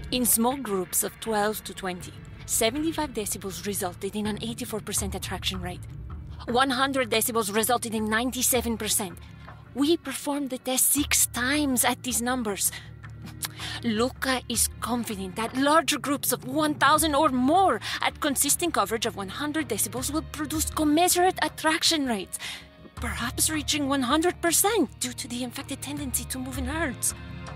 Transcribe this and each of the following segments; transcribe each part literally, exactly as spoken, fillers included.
In small groups of twelve to twenty, seventy-five decibels resulted in an eighty-four percent attraction rate. one hundred decibels resulted in ninety-seven percent. We performed the test six times at these numbers. Luca is confident that larger groups of one thousand or more at consistent coverage of one hundred decibels will produce commensurate attraction rates, perhaps reaching one hundred percent due to the infected tendency to move in herds.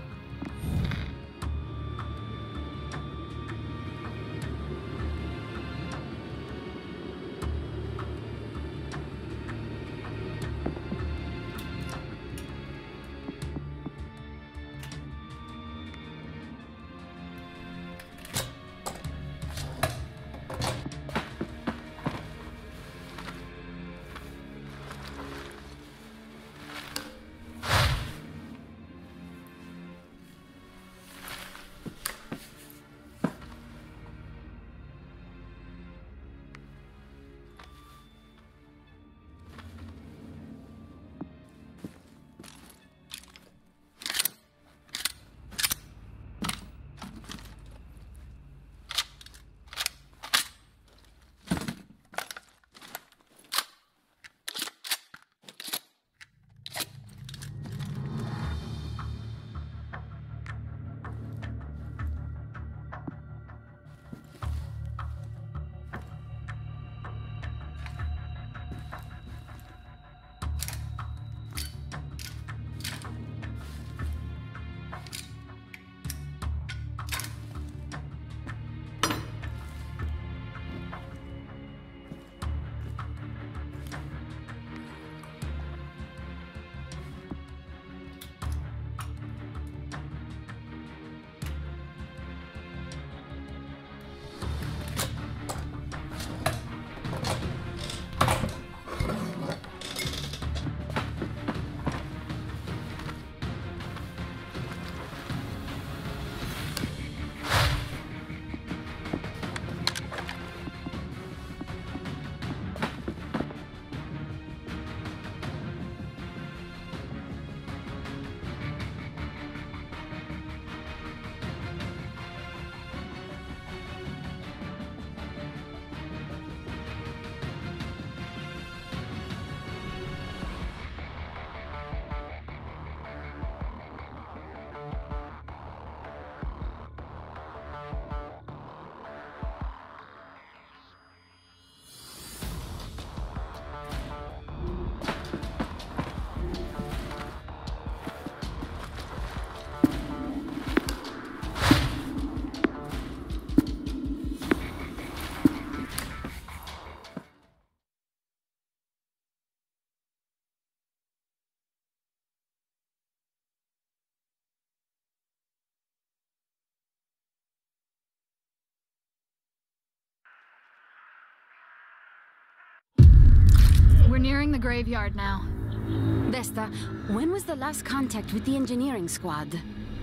We're nearing the graveyard now. Vesta, when was the last contact with the engineering squad?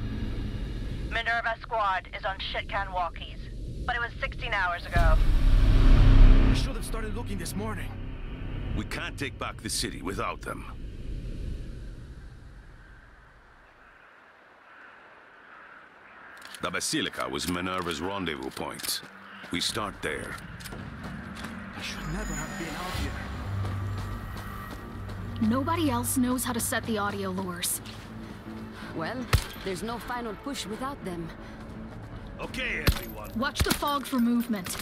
Minerva squad is on shitcan walkies, but it was sixteen hours ago. We should have started looking this morning. We can't take back the city without them. The Basilica was Minerva's rendezvous point. We start there. I should never have been out here. Nobody else knows how to set the audio lures. Well, there's no final push without them. Okay, everyone. Watch the fog for movement.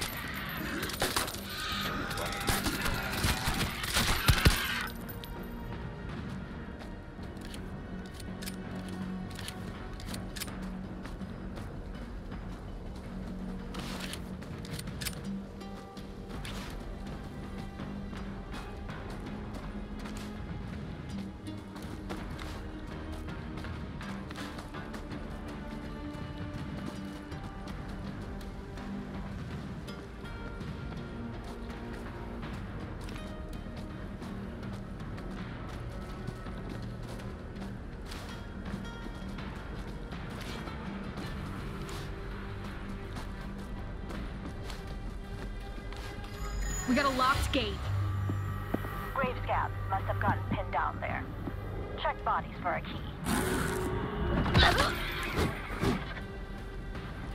We got a locked gate. Grave scabs must have gotten pinned down there. Check bodies for a key.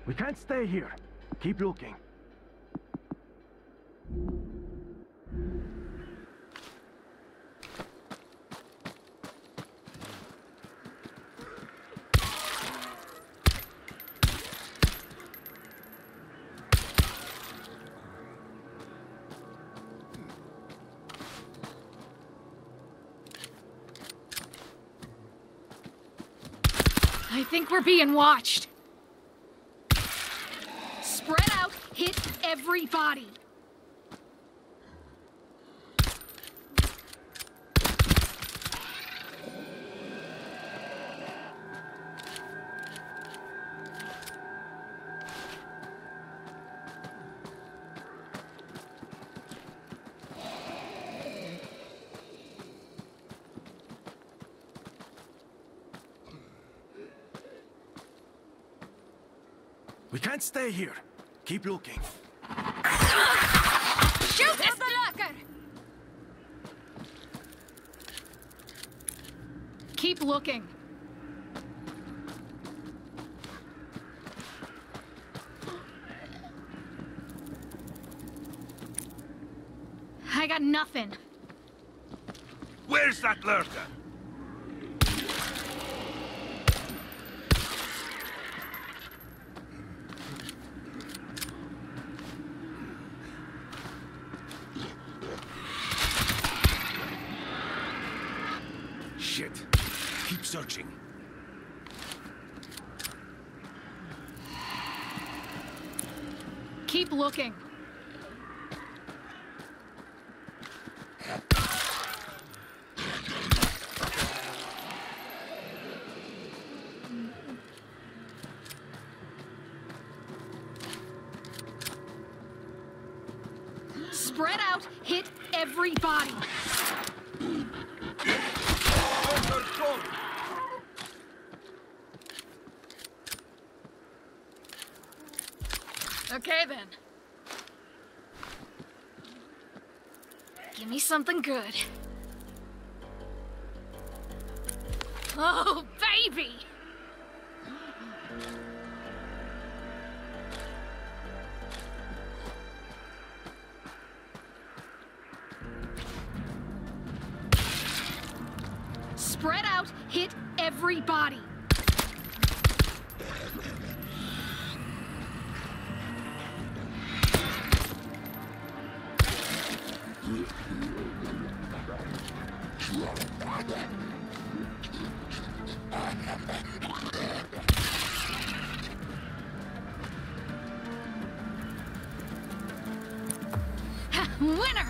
We can't stay here. Keep looking. I think we're being watched. Spread out, hit everybody. We can't stay here. Keep looking. Shoot this! Keep looking. I got nothing. Where's that lurker? Shit. Keep searching. Keep looking. Spread out, hit everybody. Okay then. Give me something good. Oh, baby! Spread out, hit everybody. Ha, winner!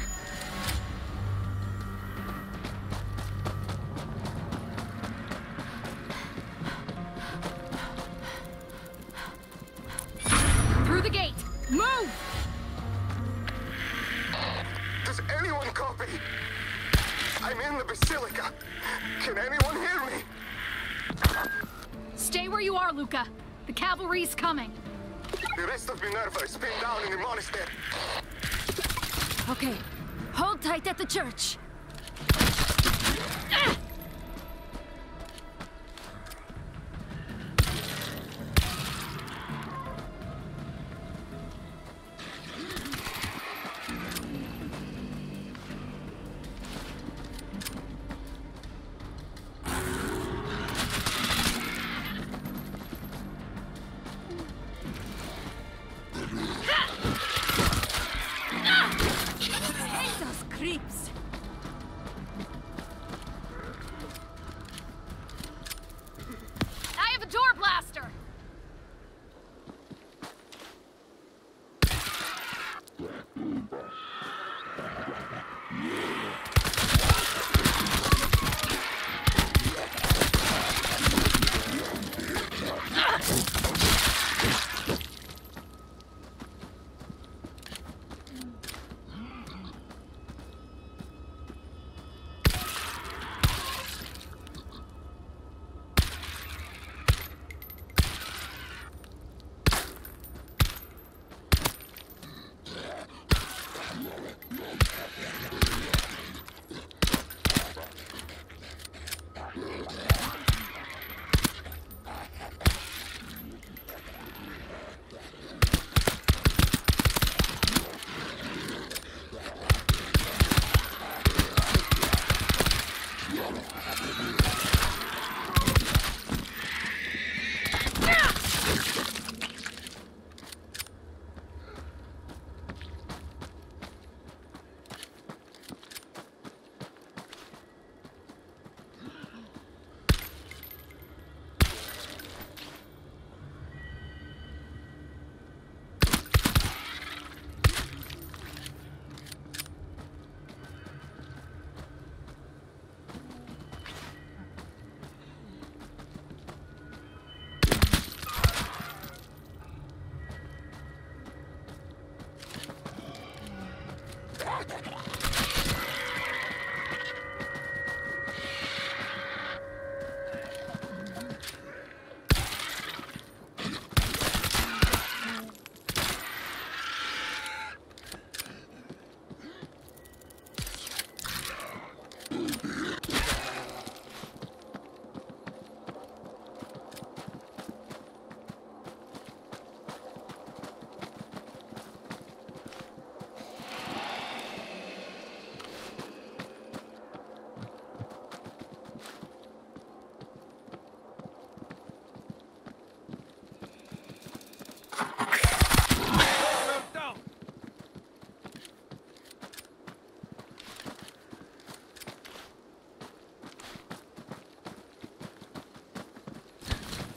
Through the gate! Move! Does anyone copy? I'm in the Basilica. Can anyone hear me? Stay where you are, Luca. The cavalry's coming. The rest of Minerva is pinned down in the monastery. Okay, hold tight at the church. Ah! Those creeps. I have a door blaster!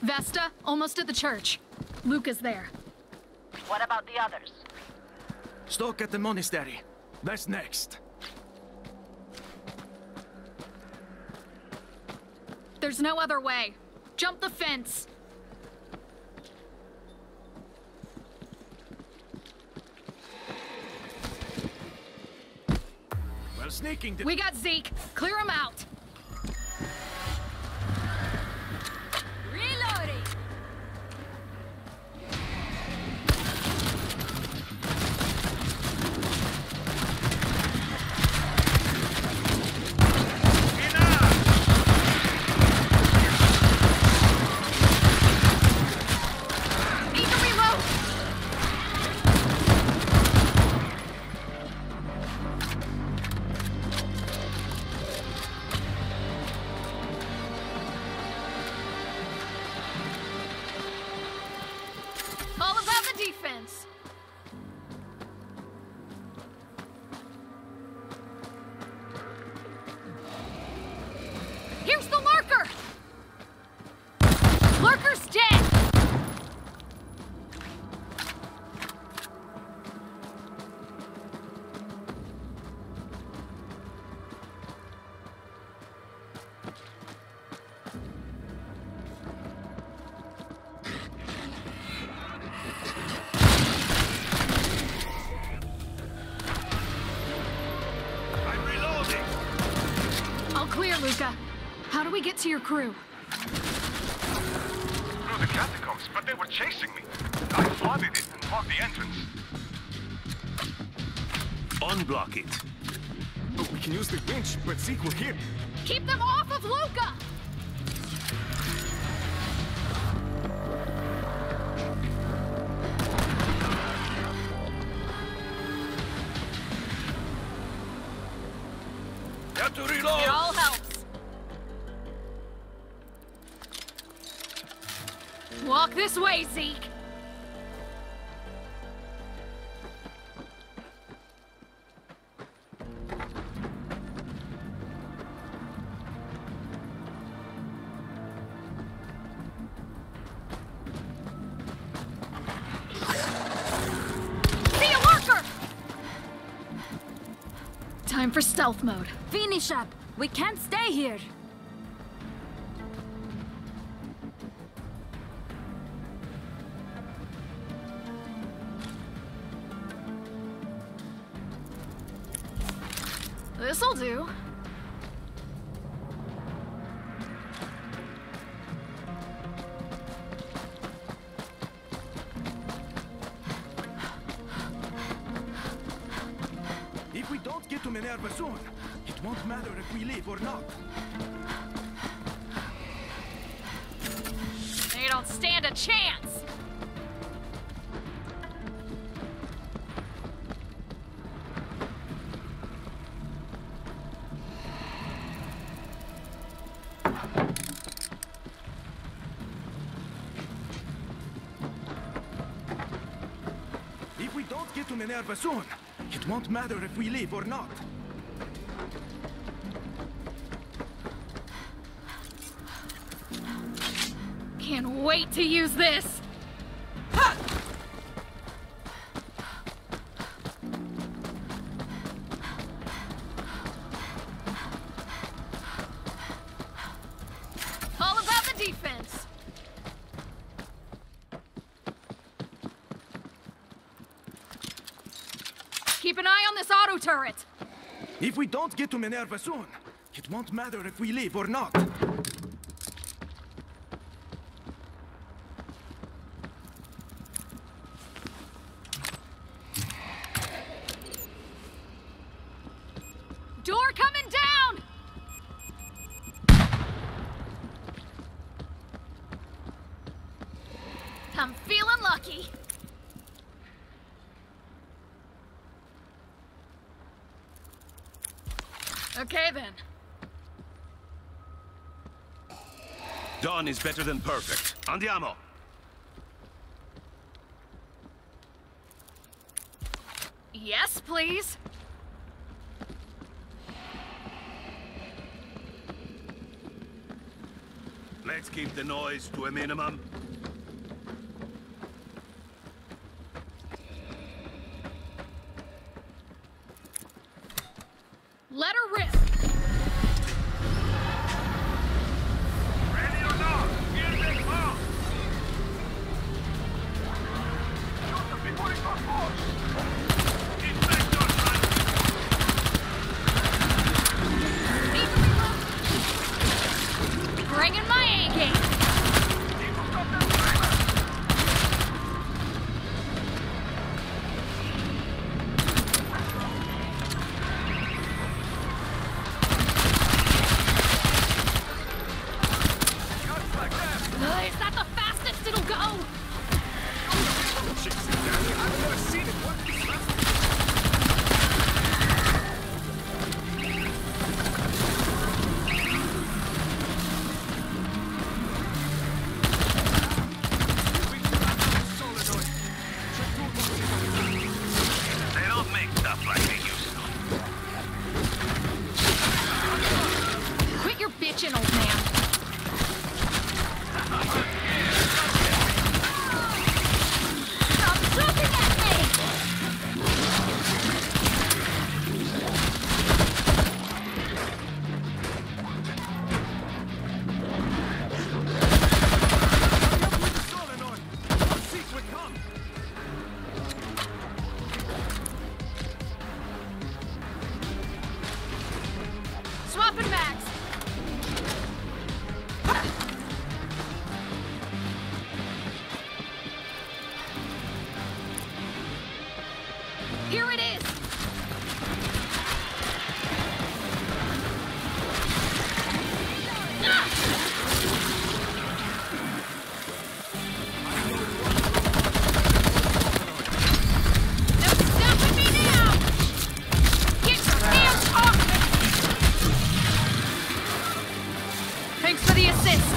Vesta, almost at the church. Luca's there. What about the others? Stuck at the monastery. That's next. There's no other way. Jump the fence. Well, sneaking the... We got Zeke. Clear him out. Reloading! Need to reload. All about the defense. Here's the lurker. Lurker's dead. I'm reloading! All clear, Luca. How do we get to your crew? Through the catacombs, but they were chasing me. I flooded it and blocked the entrance. Unblock it. Oh, we can use the winch, but Zeke will hear. Keep them off of Luca! Have to reload! It all helps. Walk this way, Zeke. See a lurker! Time for stealth mode. Finish up! We can't stay here! This'll do. If we don't get to Minerva soon, it won't matter if we leave or not. They don't stand a chance. If we don't get to Minerva soon, it won't matter if we leave or not. Can't wait to use this. All about the defense. Keep an eye on this auto turret. If we don't get to Minerva soon, it won't matter if we leave or not. Door coming down! I'm feeling lucky. Okay then. Done is better than perfect. Andiamo! Yes, please. Le Let's keep the noise to a minimum. Let her rip. Ready or not? Here they come! Shoot them before it goes forth! Infector, man! Need to reload. Bringing my A game. Need to stop that driver! Uh, is that the fastest it'll go? Jesus, Danny, I've never seen it work this fast. They don't make stuff like they used to. Quit your bitching, old man. Stop looking at me! Solenoid! Our secret comes! Swapping mags. Here it is. No stopping me now! Get your hands off me! Thanks for the assist.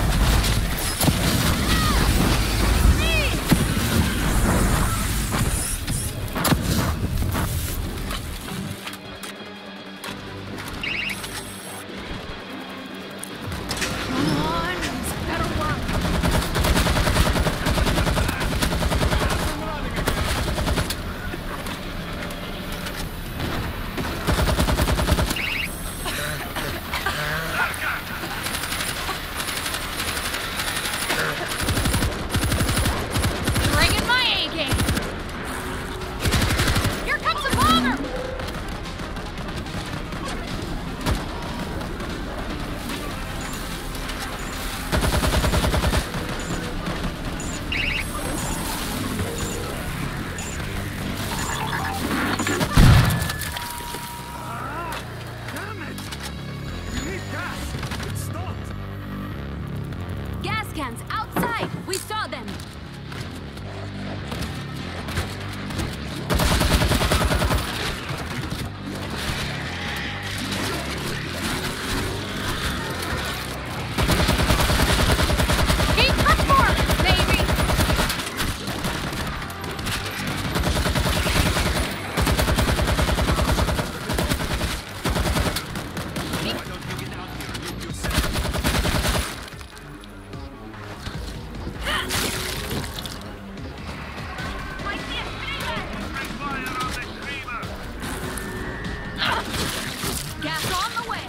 Come on, this better work. Bringing my A game. Here comes a bomber. Damn it! We need gas! It stopped! Gas cans outside! We saw them! Keep performing, baby. Why don't you get out here and look yourself? Gas on the way.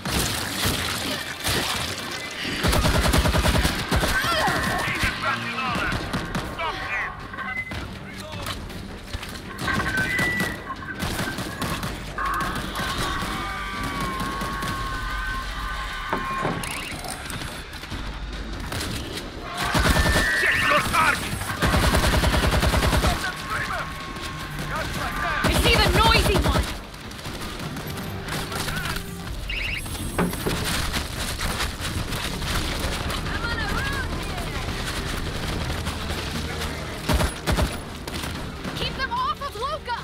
I see the noisy one. I'm on a road here. Keep them off of Luca.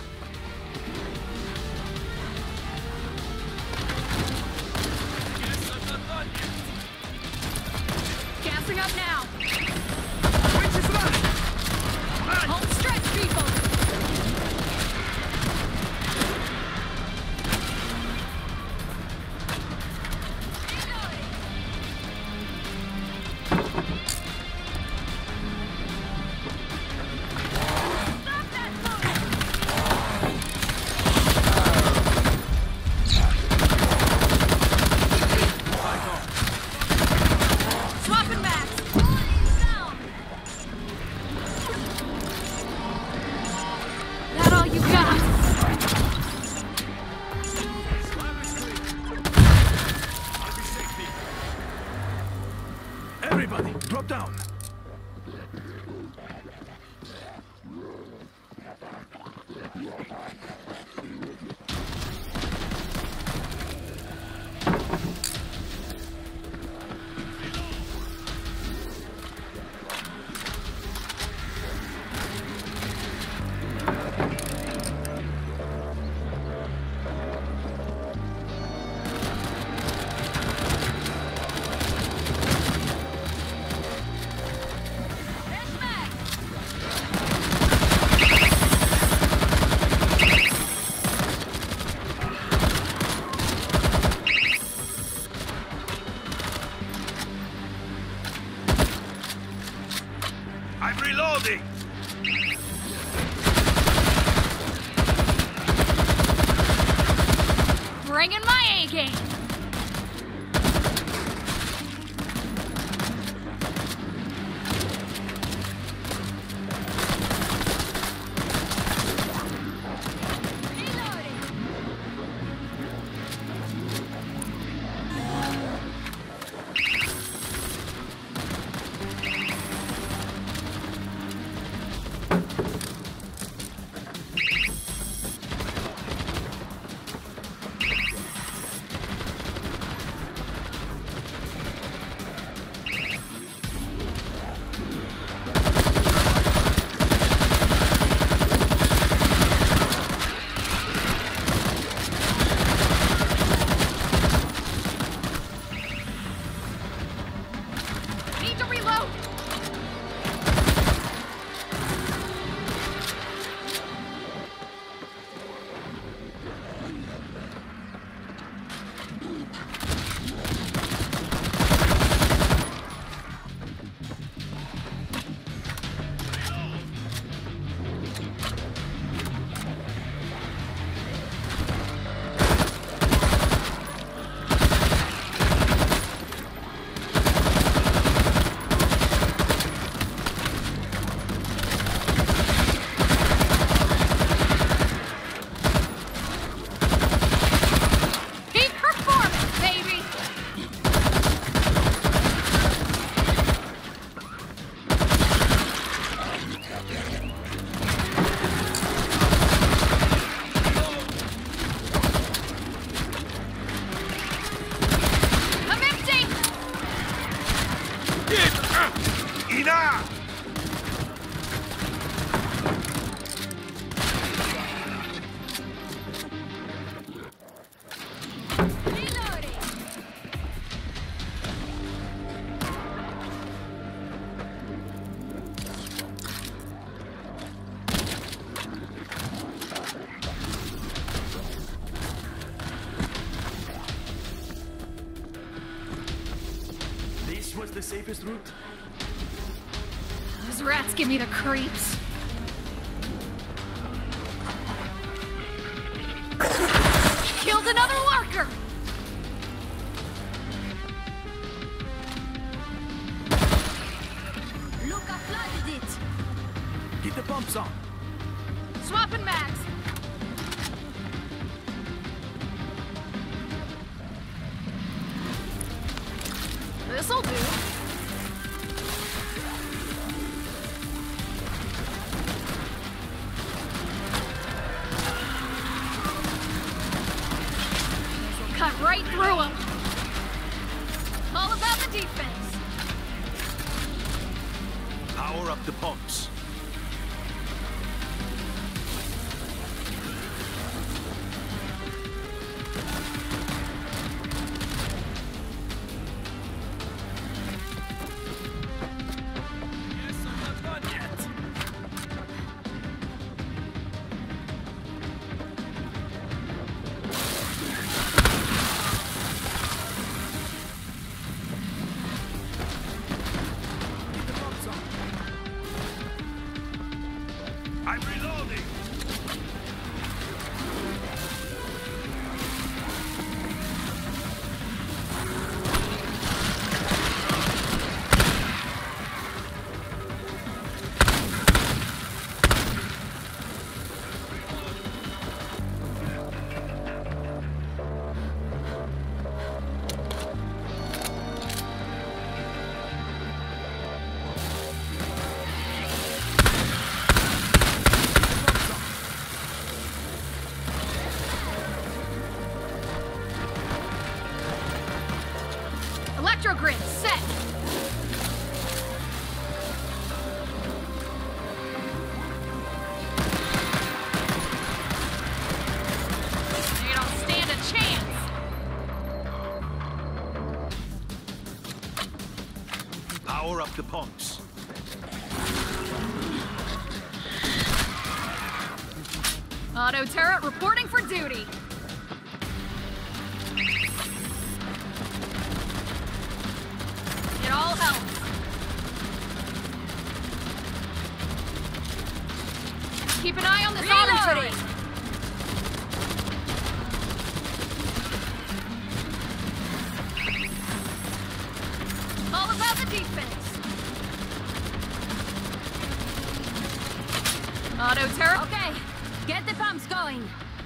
Gassing up now. Which is that? Home stretch, people. down. I'm reloading! Bringing my A game. Was the safest route? Those rats give me the creeps. Killed another lurker! Look, I flooded it! Get the pumps on. Swapping mags. This'll do. This'll cut right through them. All about the defense. Power up the pumps. Electrogrid set! You don't stand a chance! Power up the pumps. Auto turret reporting for duty. It all helps. Keep an eye on this auto turret. All about the defense. Auto turret. Okay, get the pumps going.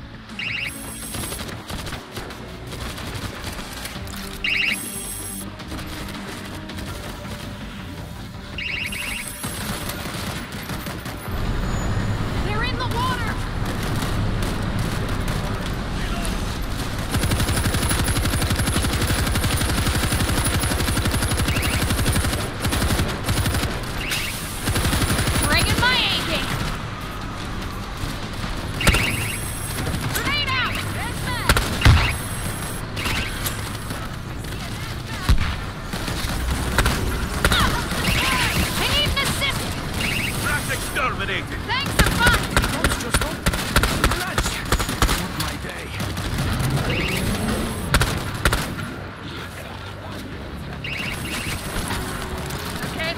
They're in the water. Bringing my A game. Grenade out. I need an assist. That's exterminated. Thanks a bunch. Let's just hope. Lunch. Not my day. Okay.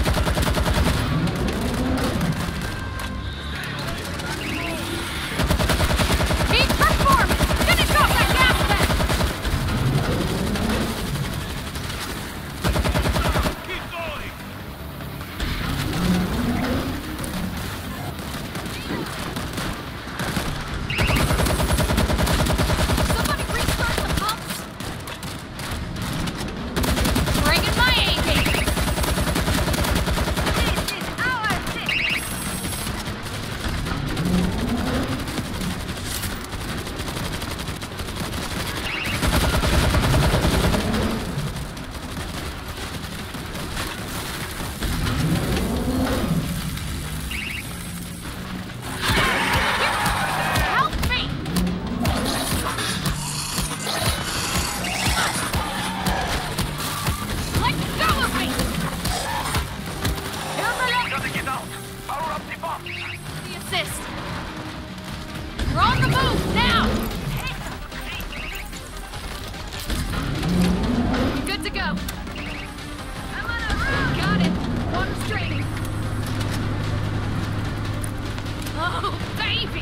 Peak performance! Finish off that gas vent! Keep going. Somebody restart the pumps! Bringing my A game! This is our city! Help me! Let go of me! Gotta get out. Power up the pump. The assist! We're on the move, now! Good to go. I'm on a road! Got it! Water's draining. Oh, baby!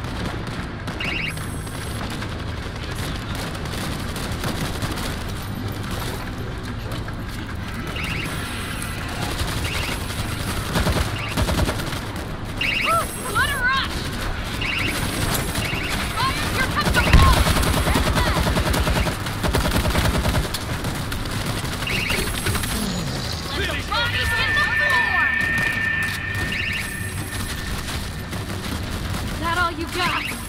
Woo, what a rush! Fire, here comes the wall! Let the bodies hit the floor! That all you got?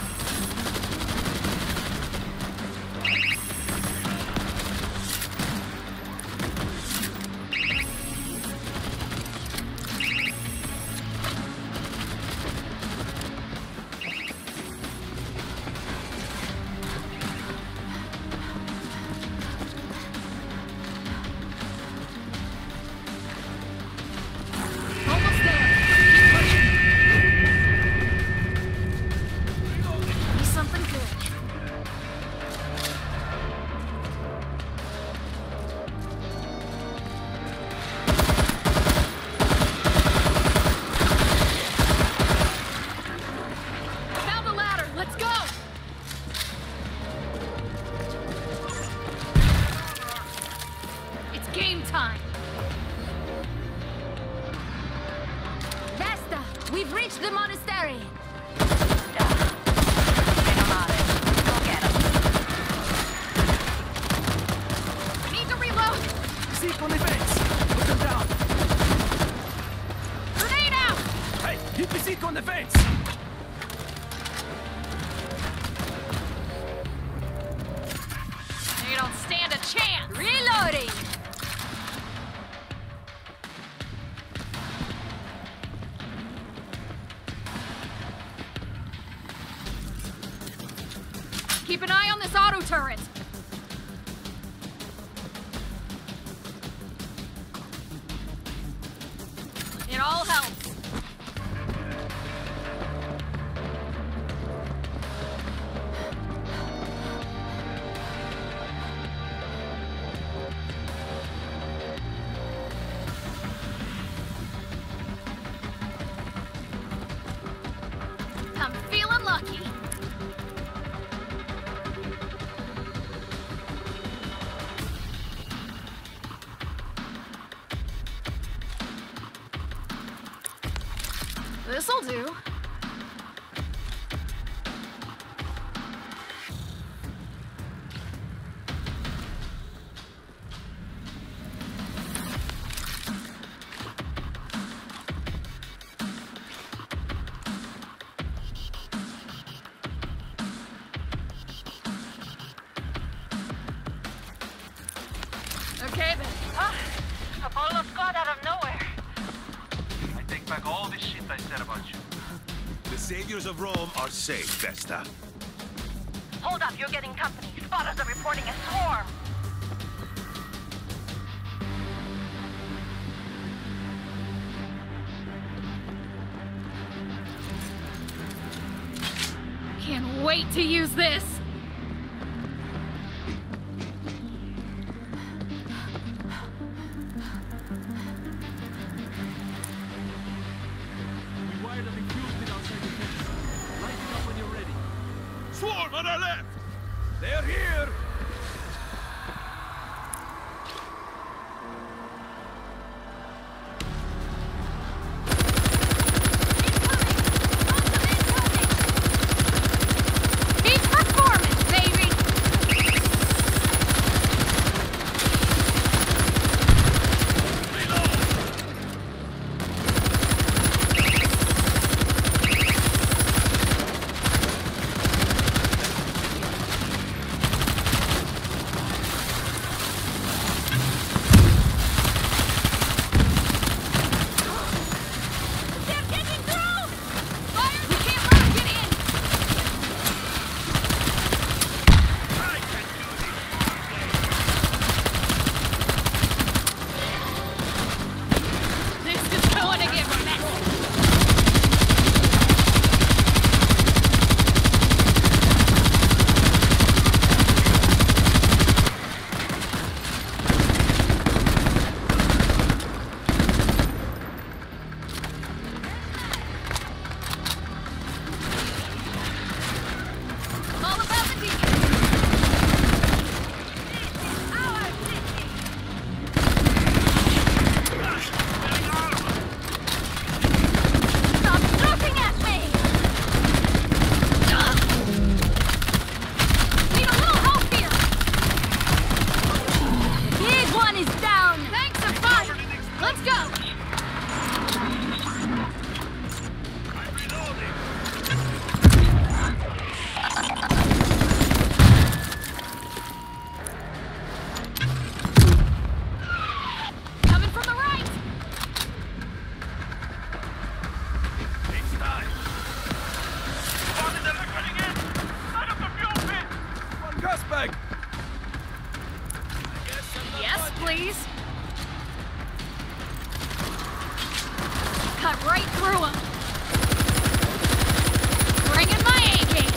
Almost there. Keep pushing. Be something good. Found the ladder. Let's go. It's game time. Vesta, we've reached the monastery. Need to reload. Seek on the fence. Put them down. Grenade out. Hey, keep the seek on the fence. You don't stand a chance. Reloading. crew turret! It all helps. I'm feeling lucky. This'll do. Okay then. Ah, Apollo squad out of nowhere. I take back all this shit I said about you. The saviors of Rome are safe, Vesta. Hold up, you're getting company. Spotters are reporting a swarm. Can't wait to use this. We wired up and fused it outside the fence. Light it up when you're ready. Swarm on our left! They're here! Peak performance, baby! They're getting through! Fire! We can't let them get in! This is going to get messy. All about the Deacon. Our city. Stop shooting at me! Need a little help here. Big one is down. Thanks a bunch. Let's go. Coming from the right. It's time. Spotted them running in! Out of the fuel pit! One gas bag! Yes, please. Cut right through him. Bringing my A game.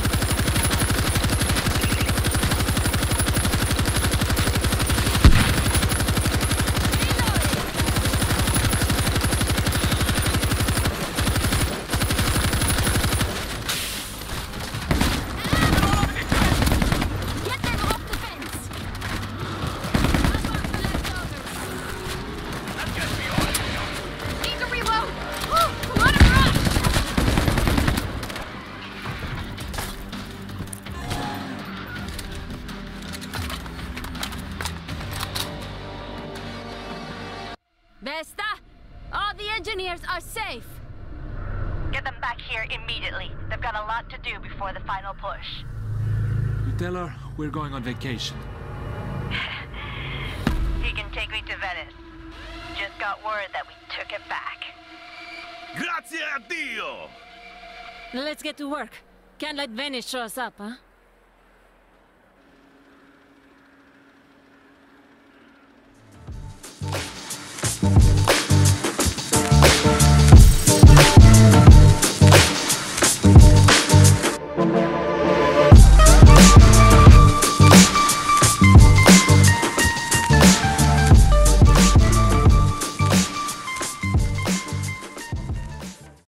Get them off the fence. Need to reload. Woo, let him run. Vesta, all the engineers are safe. Get them back here immediately. They've got a lot to do before the final push. You tell her we're going on vacation. He can take me to Venice. Just got word that we took it back. Grazie a Dio! Let's get to work. Can't let Venice show us up, huh?